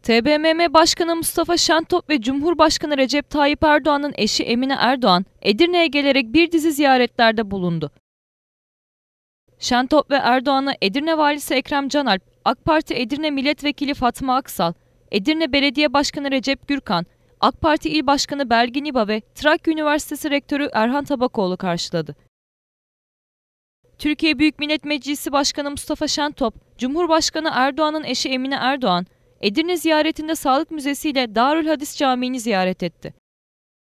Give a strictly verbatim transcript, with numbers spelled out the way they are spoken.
T B M M Başkanı Mustafa Şentop ve Cumhurbaşkanı Recep Tayyip Erdoğan'ın eşi Emine Erdoğan, Edirne'ye gelerek bir dizi ziyaretlerde bulundu. Şentop ve Erdoğan'a Edirne Valisi Ekrem Canalp, AK Parti Edirne Milletvekili Fatma Aksal, Edirne Belediye Başkanı Recep Gürkan, AK Parti İl Başkanı Belgin İba ve Trakya Üniversitesi Rektörü Erhan Tabakoğlu karşıladı. Türkiye Büyük Millet Meclisi Başkanı Mustafa Şentop, Cumhurbaşkanı Erdoğan'ın eşi Emine Erdoğan, Edirne ziyaretinde Sağlık Müzesi ile Darül Hadis Camii'ni ziyaret etti.